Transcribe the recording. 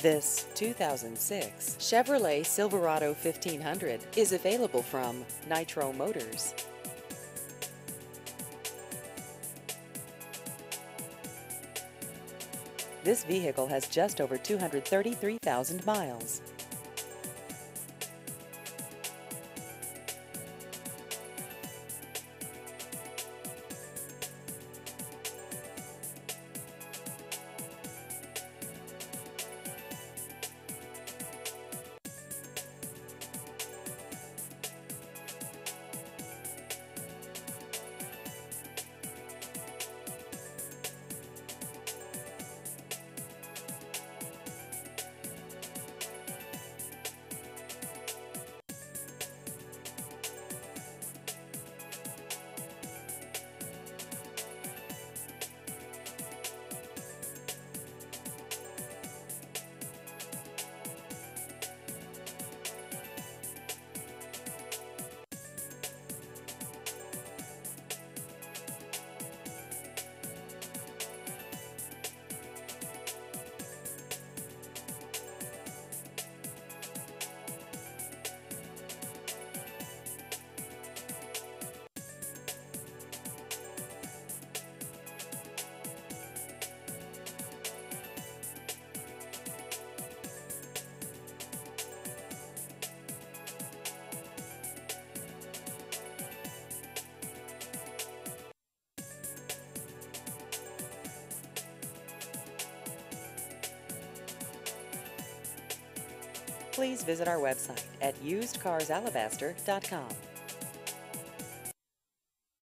This 2006 Chevrolet Silverado 1500 is available from Nitro Motors. This vehicle has just over 233,000 miles. Please visit our website at usedcarsalabaster.com.